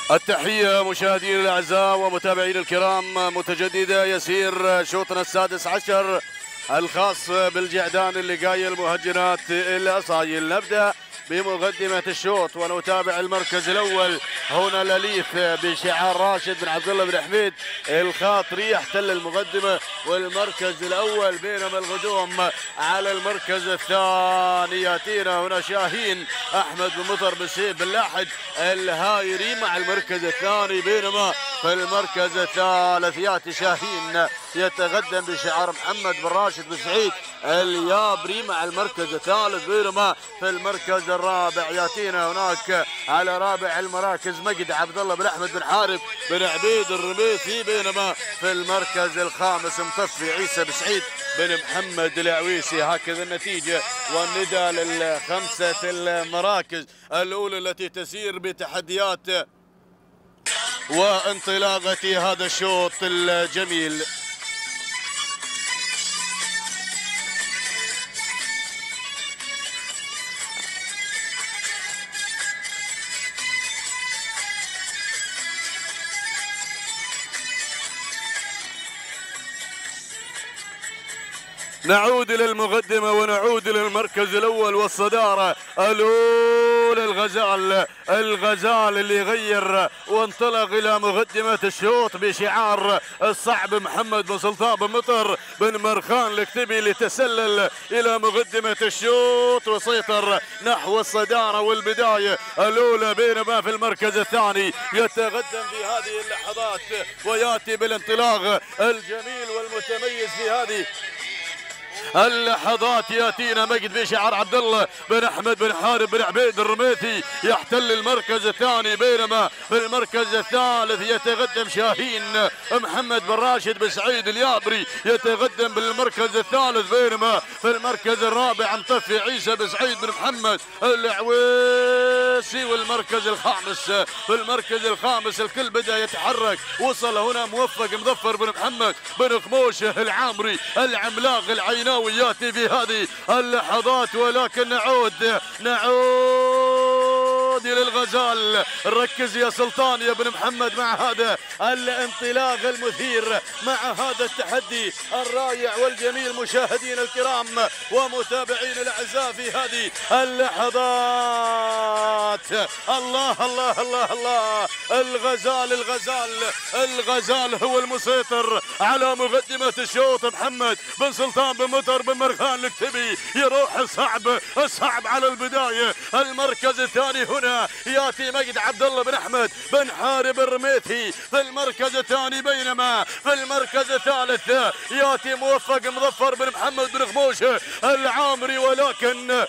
التحية مشاهدينا الأعزاء ومتابعينا الكرام، متجددة يسير شوطنا السادس عشر الخاص بالجعدان اللي قايل مهجنات الأصايل. نبدأ بمقدمة الشوط ونتابع المركز الأول هنا لليث بشعار راشد بن عبد الله بن حميد الخاطري يحتل المقدمة والمركز الأول، بينما الغدوم على المركز الثاني. ياتينا هنا شاهين أحمد بن مطر بن سيف بن لاحد الهايري مع المركز الثاني، بينما في المركز الثالث ياتي شاهين يتقدم بشعار محمد بن راشد بن سعيد اليابري مع المركز الثالث، بينما في المركز الرابع ياتينا هناك على رابع المراكز مجد عبد الله بن احمد بن حارب بن عبيد الرميثي، بينما في المركز الخامس مطفي عيسى بن سعيد بن محمد العويسي. هكذا النتيجة والنداء للخمسة المراكز الأولى التي تسير بتحديات وانطلاقة هذا الشوط الجميل. نعود إلى المقدمة ونعود إلى المركز الأول والصدارة الأولى. الغزال اللي غير وانطلق إلى مقدمة الشوط بشعار الصعب محمد بن سلطان بن مطر بن مرخان الكتبي، اللي تسلل إلى مقدمة الشوط وسيطر نحو الصدارة والبداية الأولى، بينما في المركز الثاني يتقدم في هذه اللحظات ويأتي بالانطلاق الجميل والمتميز في هذه اللحظات. ياتينا مجد بشعار عبد الله بن احمد بن حارب بن عبيد الرميثي يحتل المركز الثاني، بينما في المركز الثالث يتقدم شاهين محمد بن راشد بن سعيد اليابري يتقدم بالمركز الثالث، بينما في المركز الرابع مطفي عيسى بن سعيد بن محمد العويسي. والمركز الخامس في المركز الخامس الكل بدا يتحرك، وصل هنا موفق مظفر بن محمد بن خموشه العامري العملاق العيناوي ياتي في هذه اللحظات، ولكن نعود الى الغزال. ركز يا سلطان يا بن محمد مع هذا الانطلاق المثير، مع هذا التحدي الرائع والجميل. مشاهدينا الكرام ومتابعين الاعزاء في هذه اللحظات، الله الله الله الله، الغزال هو المسيطر على مقدمة الشوط. محمد بن سلطان بن مطر بن مرخان الكتبي يروح الصعب على البداية. المركز الثاني هنا ياتي مجد عبد الله بن احمد بن حارب الرميثي في المركز الثاني، بينما في المركز الثالث ياتي موفق مظفر بن محمد بن خموشه العامري، ولكن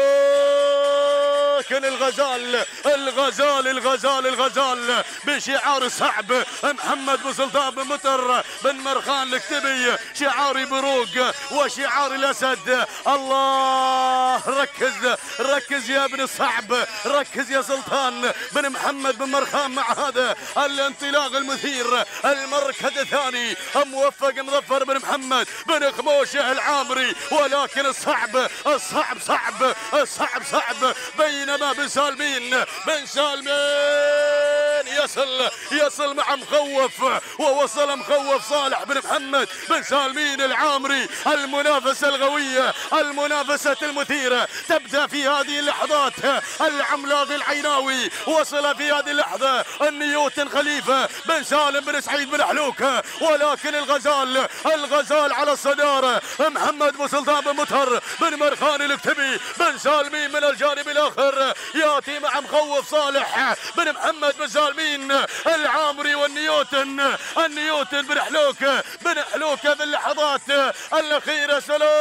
الغزال بشعار صعب محمد بن سلطان بن مطر بن مرخان الكتبي، شعار بروق وشعار الاسد. الله، ركز يا ابن الصعب، ركز يا سلطان بن محمد بن مرخان مع هذا الانطلاق المثير. المركز الثاني موفق مظفر بن محمد بن خموشه العامري، ولكن الصعب بينما بن سالمين يصل مع مخوف، ووصل مخوف صالح بن محمد بن سالمين العامري. المنافسة القوية، المنافسة المثيرة تبدأ في هذه اللحظات. العملاق العيناوي وصل في هذه اللحظة النيوتن خليفة بن سالم بن سعيد بن حلوكة، ولكن الغزال على الصدارة. محمد بن سلطان بن مطر بن مرخان الكتبي بن سالمين من الجانب الآخر ياتي مع مخوف صالح بن محمد بن سالمين العامري، والنيوتن بن حلوكة في اللحظات الأخيرة.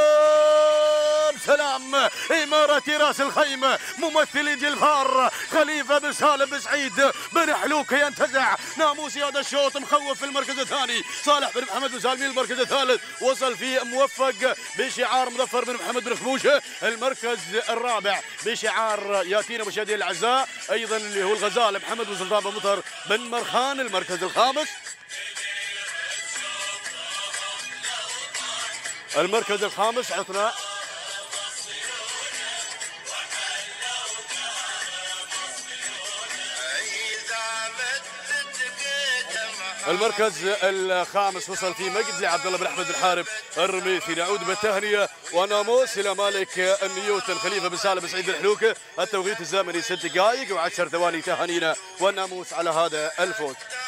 سلام إمارة راس الخيمة ممثل جلفار خليفة بن سالم بن سعيد بن حلوكة ينتزع ناموس هذا الشوط. مخوف في المركز الثاني، صالح بن محمد بن سالمين المركز الثالث، وصل فيه موفق بشعار مظفر بن محمد بن خموشه. المركز الرابع بشعار ياتينا مشاهدينا الاعزاء ايضا اللي هو الغزال محمد بن سلطان بن مطر بن مرخان. المركز الخامس عطنا إذا المركز الخامس وصل فيه مجد لعبد الله بن احمد بن حارب الرميثي. نعود بالتهنئه وناموس الى مالك نيوتن خليفه بن سالم بن سعيد الحلوكه. التوقيت الزمني 6 دقائق و10 ثواني. تهانينا والناموس على هذا الفوز.